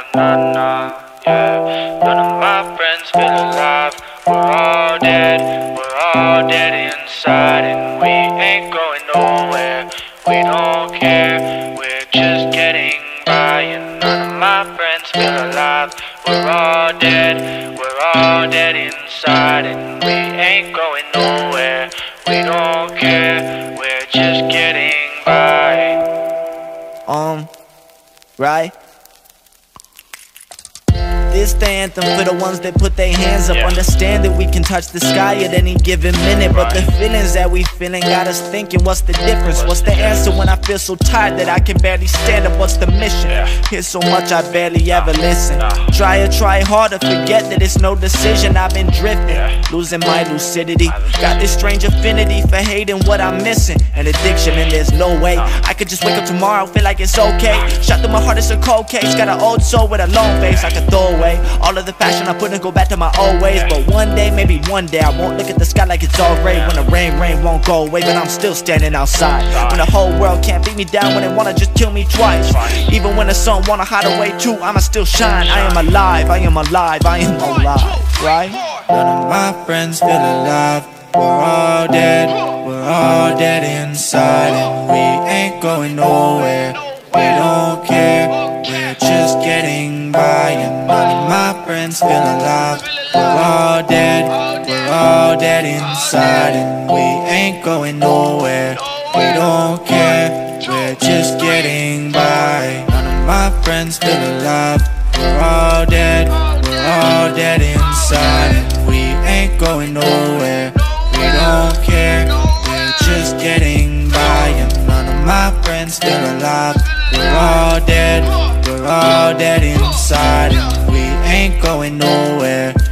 nah, nah, yeah. None of my friends feel alive. We're all dead inside, and we ain't going nowhere. We don't care, we're just getting by, and none of my friends feel alive. We're all dead inside, and we ain't going nowhere. We don't care, we're just getting by. Right? This the anthem for the ones that put their hands up. Understand that we can touch the sky at any given minute, but the feelings that we feeling got us thinking, what's the difference? What's the answer when I feel so tired that I can barely stand up? What's the mission? Hear so much I barely ever listen. Try harder, forget that it's no decision. I've been drifting, losing my lucidity. Got this strange affinity for hating what I'm missing, an addiction, and there's no way I could just wake up tomorrow, feel like it's okay. Shot through my heart, it's a cold case. Got an old soul with a long face I could throw away. All of the passion I put in, go back to my old ways. But one day, maybe one day, I won't look at the sky like it's all gray. When the rain won't go away, but I'm still standing outside. When the whole world can't beat me down, when they wanna just kill me twice. Even when the sun wanna hide away too, I'ma still shine. I am alive, I am alive, I am alive, right? None of my friends feel alive. We're all dead inside, and we ain't going nowhere. We don't care, we're just getting by, and none of my friends feel alive. We're all dead inside, and we ain't going nowhere. We don't care, we're just getting by. None of my friends feel alive. We're all dead inside, and we ain't going nowhere. We don't care, we're just getting by, and none of my friends feel alive. We're all dead inside, and we ain't going nowhere.